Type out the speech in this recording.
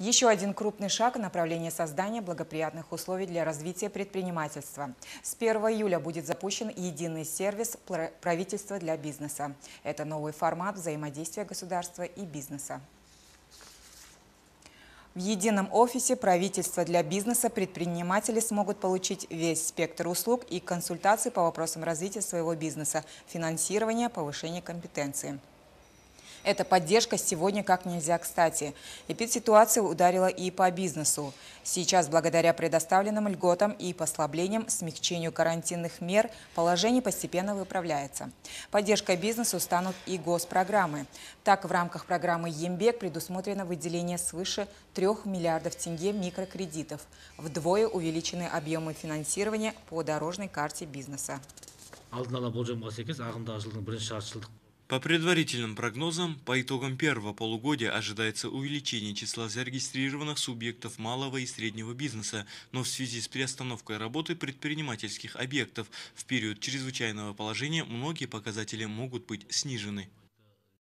Еще один крупный шаг в направлении создания благоприятных условий для развития предпринимательства. С 1 июля будет запущен единый сервис правительства для бизнеса. Это новый формат взаимодействия государства и бизнеса. В едином офисе правительства для бизнеса предприниматели смогут получить весь спектр услуг и консультаций по вопросам развития своего бизнеса, финансирования, повышения компетенции. Эта поддержка сегодня как нельзя кстати. Эпидситуация ударила и по бизнесу. Сейчас, благодаря предоставленным льготам и послаблениям, смягчению карантинных мер, положение постепенно выправляется. Поддержкой бизнесу станут и госпрограммы. Так, в рамках программы «Ембек» предусмотрено выделение свыше 3 миллиардов тенге микрокредитов. Вдвое увеличены объемы финансирования по дорожной карте бизнеса. По предварительным прогнозам, по итогам первого полугодия ожидается увеличение числа зарегистрированных субъектов малого и среднего бизнеса, но в связи с приостановкой работы предпринимательских объектов в период чрезвычайного положения многие показатели могут быть снижены.